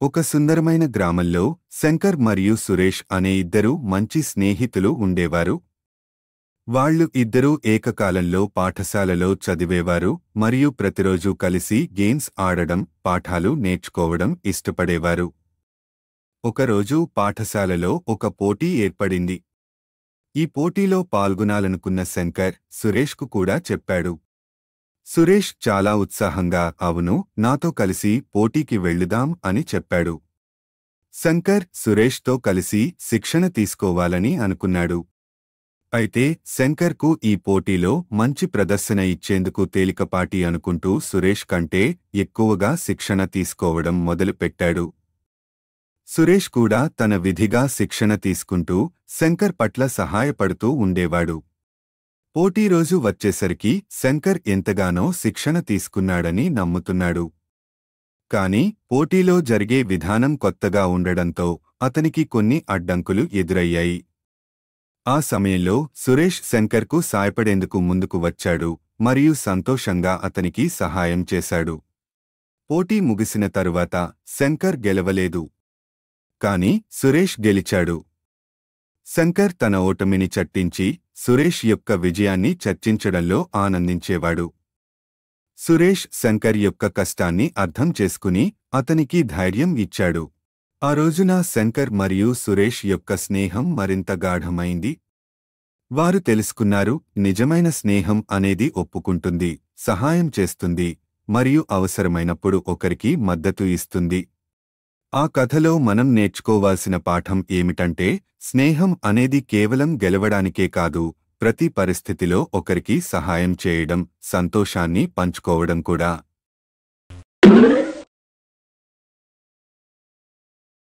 ఒక సుందరమైన గ్రామంలో శంకర్ మరియు సురేష్ అనే ఇద్దరు మంచి స్నేహితులు ఉండేవారు. వాళ్ళు ఇద్దరూ ఏకకాలంలో పాఠశాలలో చదివేవారు మరియు ప్రతిరోజూ కలిసి గేమ్స్ ఆడడం, పాఠాలు నేర్చుకోవడం ఇష్టపడేవారు. ఒకరోజు పాఠశాలలో ఒక పోటీ ఏర్పడింది. ఈ పోటీలో పాల్గొనాలనుకున్న శంకర్ సురేష్కు కూడా చెప్పాడు. సురేష్ చాలా ఉత్సాహంగా అవును, నాతో కలిసి పోటీకి వెళ్ళుదాం అని చెప్పాడు. శంకర్ సురేష్తో కలిసి శిక్షణ తీసుకోవాలని అనుకున్నాడు. అయితే శంకర్కు ఈ పోటీలో మంచి ప్రదర్శన ఇచ్చేందుకు తేలికపాటి అనుకుంటూ సురేష్ కంటే ఎక్కువగా శిక్షణ తీసుకోవడం మొదలుపెట్టాడు. సురేష్ కూడా తన విధిగా శిక్షణ తీసుకుంటూ శంకర్ పట్ల సహాయపడుతూ ఉండేవాడు. పోటీ రోజు వచ్చేసరికి శంకర్ ఎంతగానో శిక్షణ తీసుకున్నాడని నమ్ముతున్నాడు. కాని పోటీలో జరిగే విధానం కొత్తగా ఉండడంతో అతనికి కొన్ని అడ్డంకులు ఎదురయ్యాయి. ఆ సమయంలో సురేష్ శంకర్కు సాయపడేందుకు ముందుకు వచ్చాడు మరియు సంతోషంగా అతనికి సహాయం చేశాడు. పోటీ ముగిసిన తరువాత శంకర్ గెలవలేదు. కాని సురేష్ గెలిచాడు. శంకర్ తన ఓటమిని చట్టించి సురేష్ యొక్క విజయాన్ని చర్చించడంలో ఆనందించేవాడు. సురేష్ శంకర్ యొక్క కష్టాన్ని అర్థం చేసుకుని అతనికి ధైర్యం ఇచ్చాడు. ఆ రోజున శంకర్ మరియు సురేష్ యొక్క స్నేహం మరింత గాఢమైంది. వారు తెలుసుకున్నారు, నిజమైన స్నేహం అనేది ఒప్పుకుంటుంది, సహాయం చేస్తుంది మరియు అవసరమైనప్పుడు ఒకరికి మద్దతు ఇస్తుంది. ఆ కథలో మనం నేర్చుకోవాల్సిన పాఠం ఏమిటంటే, స్నేహం అనేది కేవలం గెలవడానికే కాదు, ప్రతి పరిస్థితిలో ఒకరికి సహాయం చేయడం, సంతోషాన్ని పంచుకోవడం కూడా.